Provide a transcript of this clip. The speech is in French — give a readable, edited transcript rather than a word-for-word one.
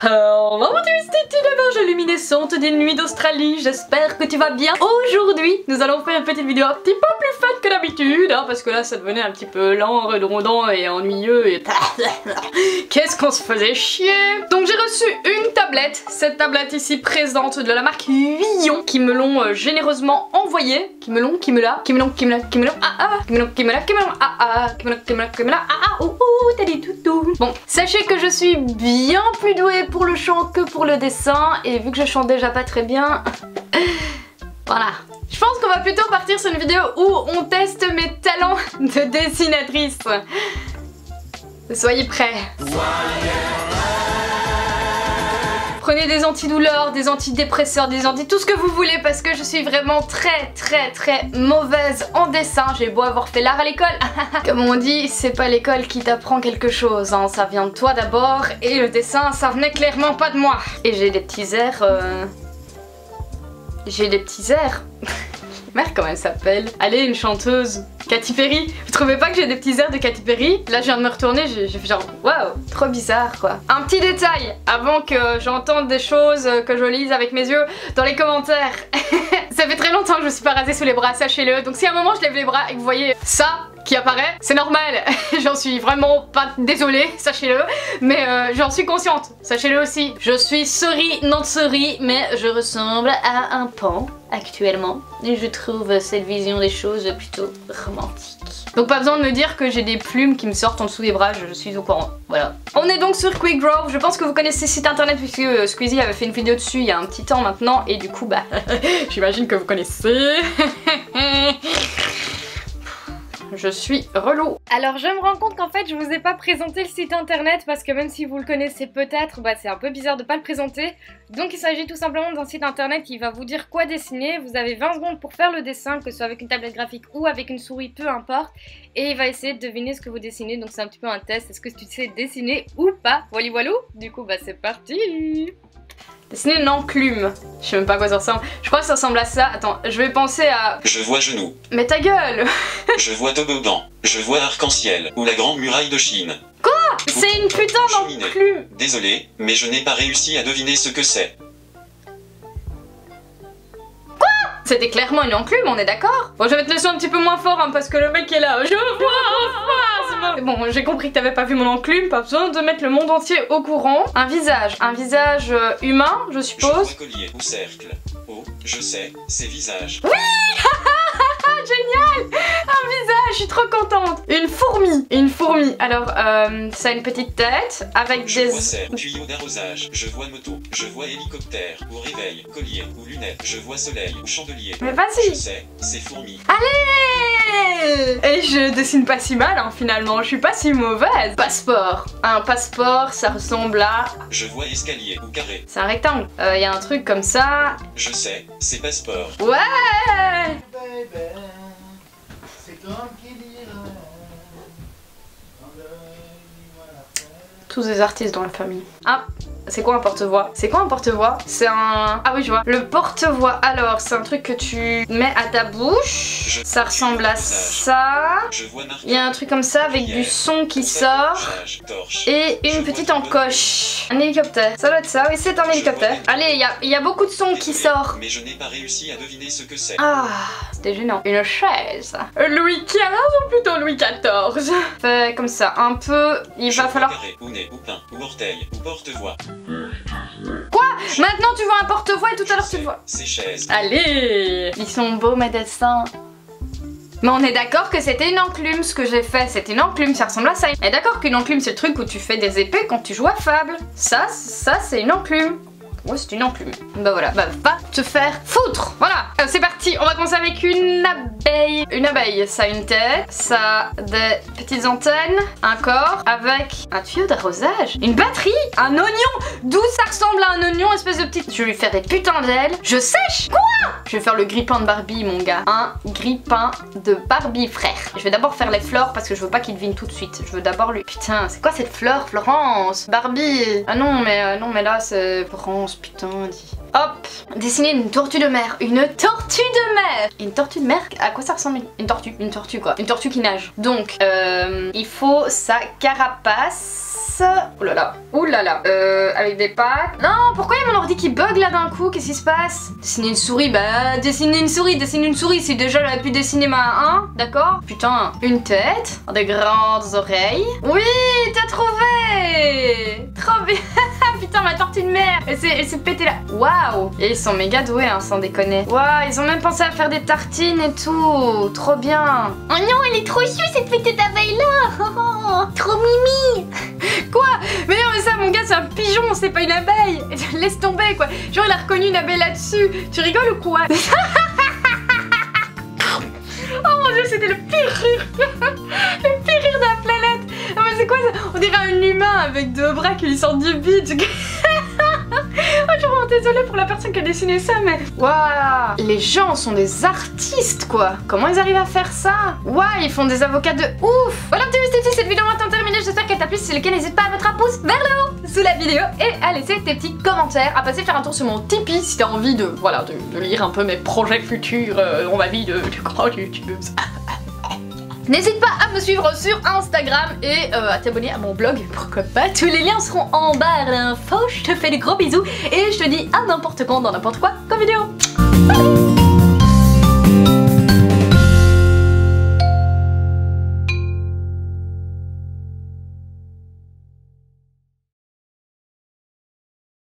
Bonjour, c'est une verge luminescente des nuits d'Australie, j'espère que tu vas bien. Aujourd'hui, nous allons faire une petite vidéo un petit peu plus fun que d'habitude, hein, parce que là ça devenait un petit peu lent, redondant et ennuyeux et... Qu'est-ce qu'on se faisait chier. Donc j'ai reçu une tablette, cette tablette ici présente de la marque Villon, qui me l'ont généreusement envoyée, Bon, sachez que je suis bien plus douée pour le chant que pour le dessin, et vu que je chante déjà pas très bien, voilà. Je pense qu'on va plutôt partir sur une vidéo où on teste mes talents de dessinatrice. Soyez prêts. Prenez des antidouleurs, des antidépresseurs, tout ce que vous voulez, parce que je suis vraiment très mauvaise en dessin. J'ai beau avoir fait l'art à l'école. Comme on dit, c'est pas l'école qui t'apprend quelque chose, hein. Ça vient de toi d'abord, et le dessin, ça venait clairement pas de moi. Et j'ai des petits airs... J'ai des petits airs... Merde, comment elle s'appelle? Allez, une chanteuse. Katy Perry. Vous trouvez pas que j'ai des petits airs de Katy Perry? Là, je viens de me retourner, j'ai fait genre, waouh, trop bizarre quoi. Un petit détail, avant que j'entende des choses, que je lise avec mes yeux dans les commentaires. Ça fait très longtemps que je me suis pas rasée sous les bras, sachez-le. Donc si à un moment je lève les bras et que vous voyez ça qui apparaît, c'est normal. J'en suis vraiment pas désolée, sachez-le. Mais j'en suis consciente, sachez-le aussi. Je suis not sorry, mais je ressemble à un pan actuellement. Et je trouve cette vision des choses plutôt romantique. Donc pas besoin de me dire que j'ai des plumes qui me sortent en dessous des bras, je suis au courant. Voilà. On est donc sur Quickdraw, je pense que vous connaissez ce site internet puisque Squeezie avait fait une vidéo dessus il y a un petit temps maintenant. Et du coup bah, j'imagine que vous connaissez. Je suis relou. Alors je me rends compte qu'en fait je vous ai pas présenté le site internet parce que même si vous le connaissez peut-être, bah c'est un peu bizarre de pas le présenter. Donc il s'agit tout simplement d'un site internet qui va vous dire quoi dessiner. Vous avez 20 secondes pour faire le dessin, que ce soit avec une tablette graphique ou avec une souris, peu importe. Et il va essayer de deviner ce que vous dessinez, donc c'est un petit peu un test. Est-ce que tu sais dessiner ou pas? Voilà voilou. Du coup bah c'est parti. Dessiner une enclume. Je sais même pas à quoi ça ressemble. Je crois que ça ressemble à ça. Attends, je vais penser à... Je vois genou. Mais ta gueule. Je vois toboggan. Je vois arc-en-ciel. Ou la grande muraille de Chine. Quoi? C'est une putain d'enclume. Désolé, mais je n'ai pas réussi à deviner ce que c'est. C'était clairement une enclume, on est d'accord? Bon, je vais te laisser un petit peu moins fort, hein, parce que le mec est là. Je vois un phasme. Bon, j'ai compris que t'avais pas vu mon enclume, pas besoin de mettre le monde entier au courant. Un visage humain, je suppose. Je vois collier ou cercle. Oh, je sais, c'est visage. Oui. Génial. Un visage, je suis trop contente. Une fourmi. Alors, ça a une petite tête avec Je des... vois serre, tuyau d'arrosage. Je vois moto. Je vois hélicoptère. Ou réveil, collier ou lunettes. Je vois soleil ou chandelier. Mais vas-y. Je sais, c'est fourmi. Allez. Et je dessine pas si mal, hein, finalement. Je suis pas si mauvaise. Passeport. Un passeport, ça ressemble à... Je vois escalier ou carré. C'est un rectangle. Y a un truc comme ça. Je sais, c'est passeport. Ouais. Tous des artistes dans la famille. Ah, c'est quoi un porte-voix? C'est quoi un porte-voix? C'est un... Ah oui, je vois. Le porte-voix, alors, c'est un truc que tu mets à ta bouche. Ça ressemble à ça. Il y a un truc comme ça avec du son qui sort. Et une petite encoche. Un hélicoptère. Ça doit être ça, oui, c'est un hélicoptère. Allez, il y a beaucoup de sons qui sortent. Mais je n'ai pas réussi à deviner ce que c'est. Ah, c'était gênant. Une chaise. Louis XV ou plutôt Louis XIV? Fait comme ça, un peu... Il va falloir... Carré, ou nez, ou plein, ou orteil, ou porte-voix. Quoi? Maintenant tu vois un porte-voix et tout à l'heure tu le vois. C'est chaise. Allez. Ils sont beaux mes dessins. Mais on est d'accord que c'était une enclume ce que j'ai fait. C'était une enclume, ça ressemble à ça. On est d'accord qu'une enclume c'est le truc où tu fais des épées quand tu joues à Fable. Ça c'est une enclume. Ouais, c'est une enclume. Bah voilà, bah va te faire foutre. Voilà, c'est parti, on va commencer avec une abeille. Une abeille, ça a une tête, ça a des petites antennes, un corps avec un tuyau d'arrosage, une batterie, un oignon. D'où ça ressemble à un oignon, espèce de petite... Je vais lui faire des putains d'ailes. Je sèche. Quoi? Je vais faire le grippin de Barbie, mon gars. Un grippin de Barbie, frère. Je vais d'abord faire les fleurs parce que je veux pas qu'il devine tout de suite. Je veux d'abord lui... Putain, c'est quoi cette fleur, Florence? Barbie. Ah non, mais là, c'est... Florence, putain, dis... Hop, dessiner une tortue de mer. Une tortue de mer. Une tortue de mer, à quoi ça ressemble? Une tortue quoi. Une tortue qui nage. Donc, il faut sa carapace. Oh là là, ouh là là. Avec des pattes. Non, pourquoi il y a mon ordi qui bug là d'un coup? Qu'est-ce qui se passe? Dessiner une souris, bah dessiner une souris. Si déjà j'aurais pu dessiner ma 1, d'accord? Putain, une tête, des grandes oreilles. Oui, t'as trouvé! Trop bien. Putain, ma tortue de mer, elle s'est pétée là. Waouh! Et ils sont méga doués, hein, sans déconner. Waouh, ils ont même pensé à faire des tartines et tout. Trop bien. Oh non, elle est trop chou cette petite abeille là. Oh, trop mimi. Quoi? Mais non, mais ça, mon gars, c'est un pigeon, c'est pas une abeille. Laisse tomber quoi. Genre, il a reconnu une abeille là-dessus. Tu rigoles ou quoi? Oh mon dieu, c'était le pire rire. Le pire rire de la planète. Ah mais c'est quoi ça? On dirait un humain avec 2 bras qui lui sortent du bide. Oh, je suis vraiment désolée pour la personne qui a dessiné ça, mais waouh, les gens sont des artistes quoi. Comment ils arrivent à faire ça? Waouh, ils font des avocats de ouf. Voilà, cette vidéo maintenant terminée. J'espère qu'elle t'a plu. Si c'est le cas, n'hésite pas à mettre un pouce vers le haut sous la vidéo et à laisser tes petits commentaires, à passer faire un tour sur mon Tipeee si t'as envie de voilà de lire un peu mes projets futurs dans ma vie de grande youtubeuse. N'hésite pas à me suivre sur Instagram et à t'abonner à mon blog, pourquoi pas. Tous les liens seront en barre d'infos. Je te fais des gros bisous et je te dis à n'importe quand dans n'importe quoi comme vidéo. Allez.